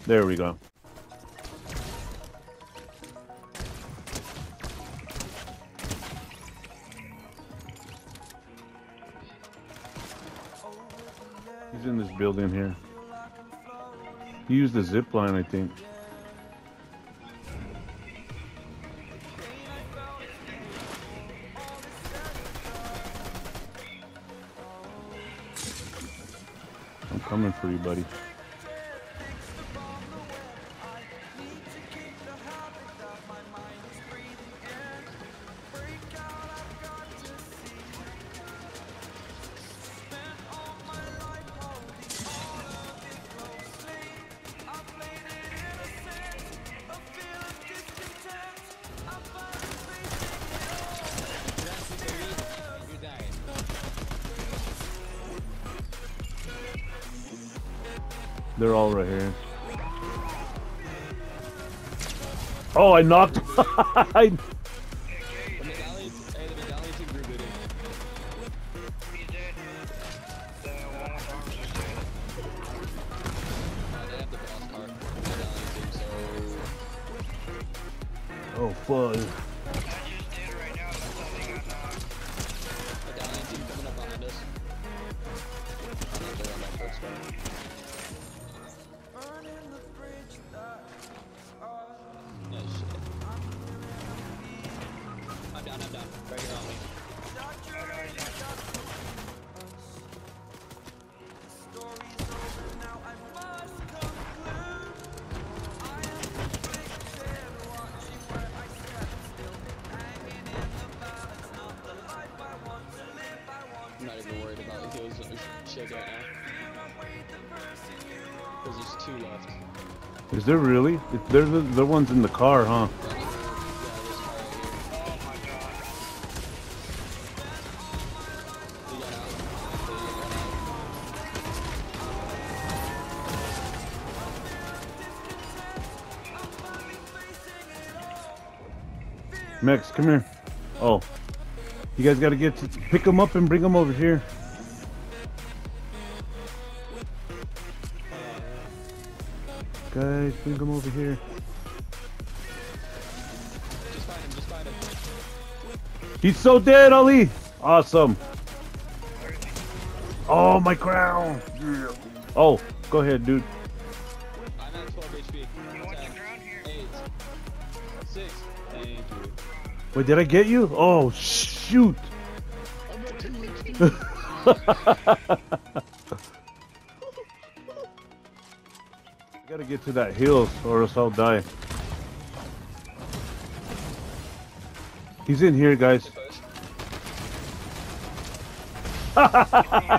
There we go. He's in this building here. He used the zip line, I think. I'm coming for you, buddy. They're all right here. Oh, I knocked. I... Oh, fuck. I'm done. Break it on me. I'm not even worried about those shit right now. Because there's 2 left. Is there really? They're the ones in the car, huh? Mex, come here. Oh. You guys gotta pick them up and bring them over here. Guys, bring them over here. Just find him. He's so dead, Ali! Awesome. Oh, my crown! Yeah. Oh, go ahead, dude. I'm at 12 HP. You want the crown here? 8. 6. Thank you. Wait, did I get you? Oh, shoot! I'm at 2 HP. I gotta get to that hill or else I'll die. He's in here, guys.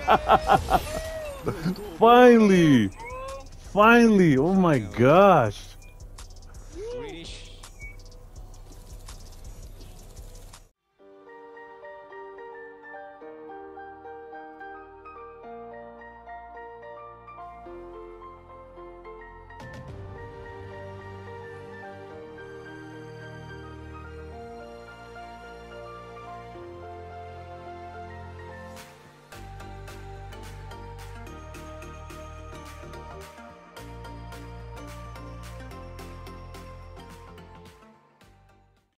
Finally! Finally! Oh my gosh!